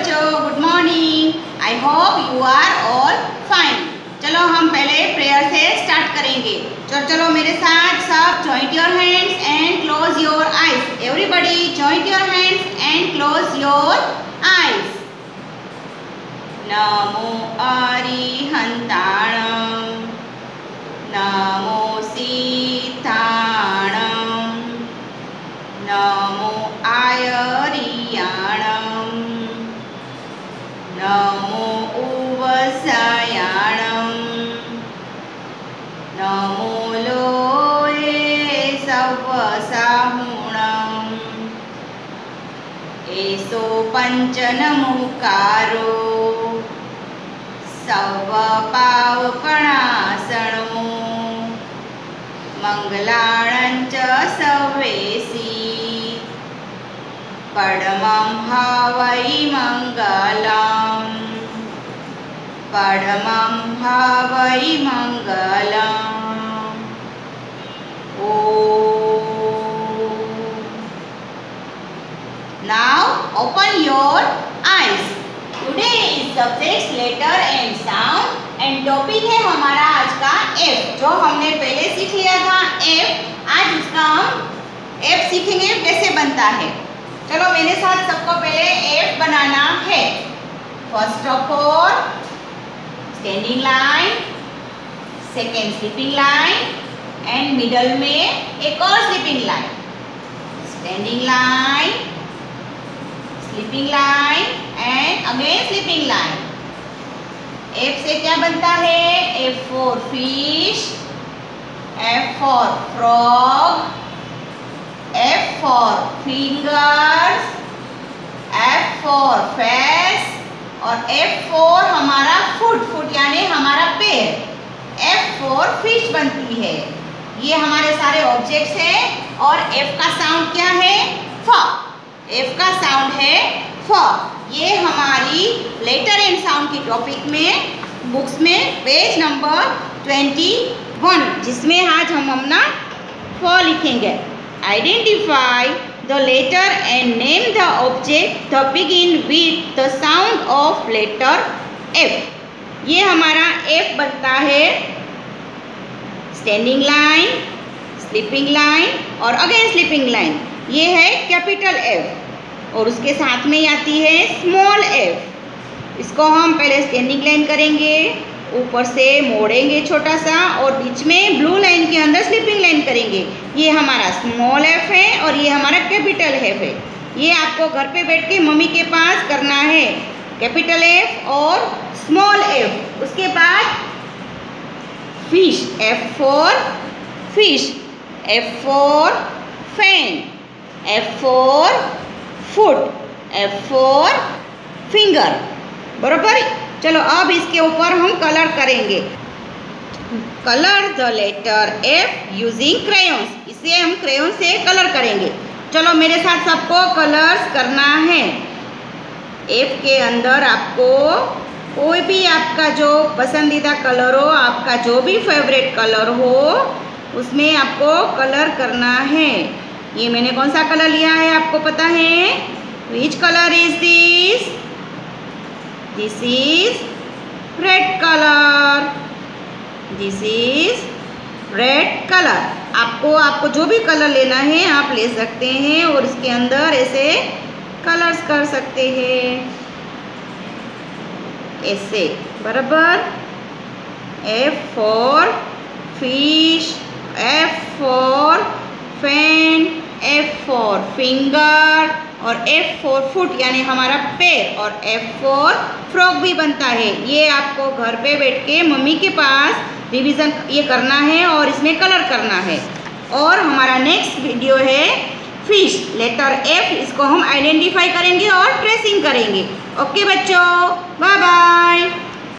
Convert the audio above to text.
बच्चों, good morning. I hope you are all fine. चलो हम पहले प्रेयर से स्टार्ट करेंगे। चलो मेरे साथ सब joint your hands and close your eyes. Everybody joint your hands and close your eyes. नमो अरिहंताणं, नमो सीताणं, नमो आयरियाणं, नमो उवसायाणं, नमो लोये सवसाहुणं। एसो पंचनमुकारो सवपावपणासनो, मंगलाणं च सवेसी, परमं भावै मंगलम्, परमं भावै मंगलम्। Now open your eyes. Today is subject letter and sound and topic है हमारा आज का F, जो हमने पहले सीख लिया था F। आज उसका हम F सीखेंगे कैसे बनता है। चलो मेरे साथ सबको पहले F बनाना है। First of all standing line, second sleeping line and middle में एक और sleeping line. Standing line, sleeping line and again sleeping line. F से क्या बनता है? F for fish, F for frog, F for fingers, F for face और F for हमारा foot, foot यानी हमारा पैर। F फॉर फिश बनती है। ये हमारे सारे ऑब्जेक्ट्स हैं और F का साउंड क्या है? फ। F का साउंड है फ। ये हमारी लेटर एंड साउंड की टॉपिक में बुक्स में पेज नंबर 21, जिसमें आज हम अपना फ लिखेंगे। Identify the letter and name the object the begin with the sound of letter F। ये हमारा F बनता है स्टैंडिंग लाइन, स्लीपिंग लाइन और अगेन स्लीपिंग लाइन। ये है कैपिटल F और उसके साथ में आती है स्मॉल f। इसको हम पहले स्टैंडिंग लाइन करेंगे, ऊपर से मोड़ेंगे छोटा सा और बीच में ब्लू लाइन के अंदर स्लीपिंग लाइन करेंगे। ये हमारा स्मॉल f है और ये हमारा कैपिटल F है। ये आपको घर पे बैठ के मम्मी के पास करना है, कैपिटल F और स्मॉल f। उसके बाद fish, F for fish, F for fan, F for foot, F for finger. बराबर। चलो अब इसके ऊपर हम कलर करेंगे। Colour the letter F using crayons. इसे हम क्रेयॉन से कलर करेंगे। चलो मेरे साथ सबको कलर्स करना है। F के अंदर आपको कोई भी आपका जो पसंदीदा कलर हो, आपका जो भी फेवरेट कलर हो, उसमें आपको कलर करना है। ये मैंने कौन सा कलर लिया है आपको पता है? Which colour is this? This is red colour. This is red colour. आपको जो भी कलर लेना है आप ले सकते हैं और इसके अंदर ऐसे कलर्स कर सकते हैं, ऐसे। बराबर। F for fish, F for fan, F for finger और F फॉर फुट यानी हमारा पैर और F फॉर फ्रॉग भी बनता है। ये आपको घर पे बैठ के मम्मी के पास रिवीजन ये करना है और इसमें कलर करना है। और हमारा नेक्स्ट वीडियो है फिश, लेटर F। इसको हम आइडेंटिफाई करेंगे और ट्रेसिंग करेंगे। ओके बच्चों, बाय बाय।